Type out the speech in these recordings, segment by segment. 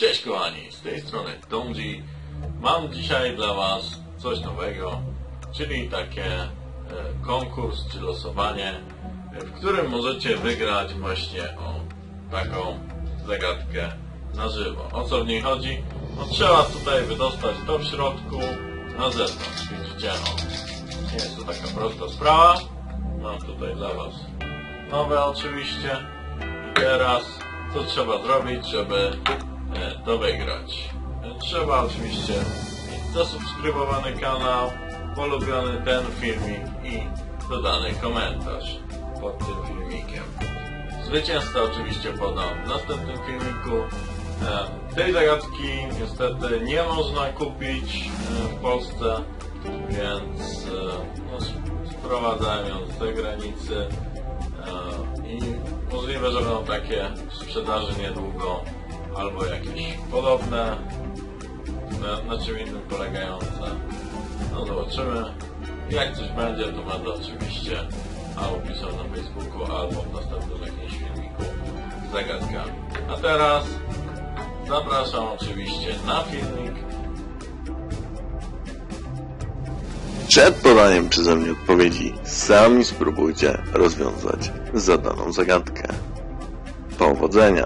Cześć kochani, z tej strony Donji. Mam dzisiaj dla Was coś nowego, czyli takie konkurs czy losowanie, w którym możecie wygrać właśnie taką zagadkę na żywo. O co w niej chodzi? No, trzeba tutaj wydostać to w środku na zewnątrz. Widzicie, nie jest to taka prosta sprawa. Mam tutaj dla Was nowe oczywiście. I teraz co trzeba zrobić, żeby to wygrać? Trzeba oczywiście mieć zasubskrybowany kanał, polubiony ten filmik i dodany komentarz pod tym filmikiem. Zwycięzcę oczywiście podam w następnym filmiku. Tej zagadki niestety nie można kupić w Polsce, więc sprowadzałem ją z zagranicy i możliwe, że będą takie w sprzedaży niedługo albo jakieś podobne, na czym innym polegające. No zobaczymy. Jak coś będzie, to będę oczywiście albo pisał na Facebooku, albo w następnym jakimś filmiku z zagadkami. A teraz zapraszam oczywiście na filmik. Przed podaniem przeze mnie odpowiedzi sami spróbujcie rozwiązać zadaną zagadkę. Powodzenia!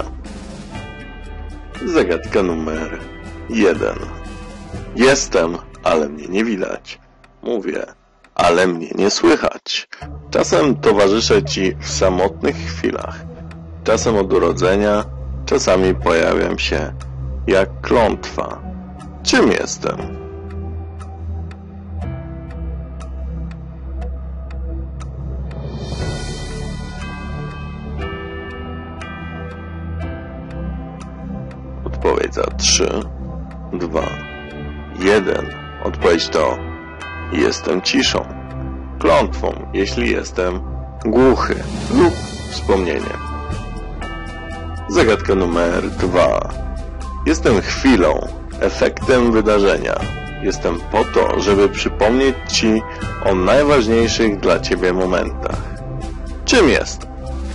Zagadka numer 1. Jestem, ale mnie nie widać. Mówię, ale mnie nie słychać. Czasem towarzyszę Ci w samotnych chwilach. Czasem od urodzenia, czasami pojawiam się jak klątwa. Czym jestem? Odpowiedź za 3, 2, 1. Odpowiedź to jestem ciszą, klątwą, jeśli jestem głuchy lub wspomnieniem. Zagadka numer 2. Jestem chwilą, efektem wydarzenia. Jestem po to, żeby przypomnieć Ci o najważniejszych dla Ciebie momentach. Czym jestem?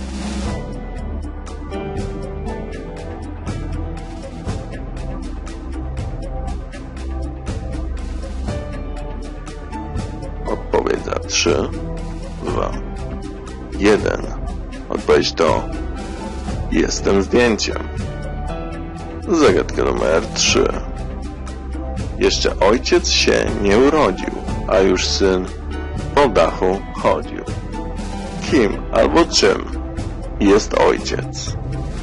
Odpowiedź za 3, 2, 1. Odpowiedź to jestem zdjęciem. Zagadka numer 3. Jeszcze ojciec się nie urodził, a już syn po dachu chodził. Kim albo czym jest ojciec?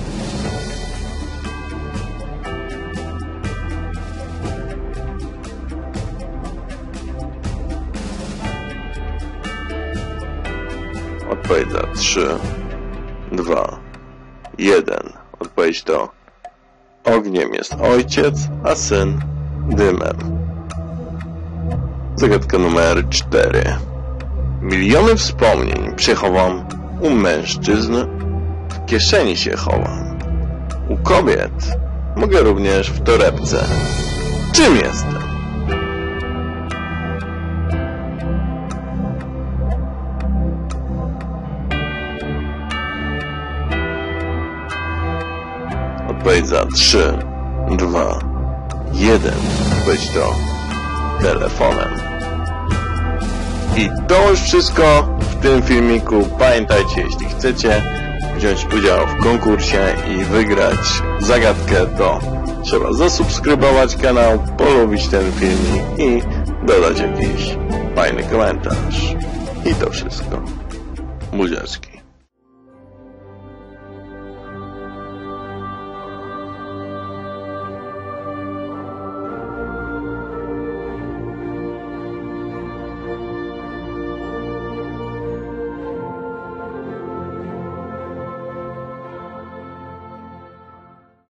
Odpowiedź za 3, 2, 1. Odpowiedź to ogniem jest ojciec, a syn dymem. Zagadka numer 4. Miliony wspomnień przechowam u mężczyzn, w kieszeni się chowam. U kobiet mogę również w torebce. Czym jestem? Odpowiedź za 3, 2, 1. Odpowiedź to telefonem. I to już wszystko w tym filmiku. Pamiętajcie, jeśli chcecie wziąć udział w konkursie i wygrać zagadkę, to trzeba zasubskrybować kanał, polubić ten filmik i dodać jakiś fajny komentarz. I to wszystko. Buziaczki.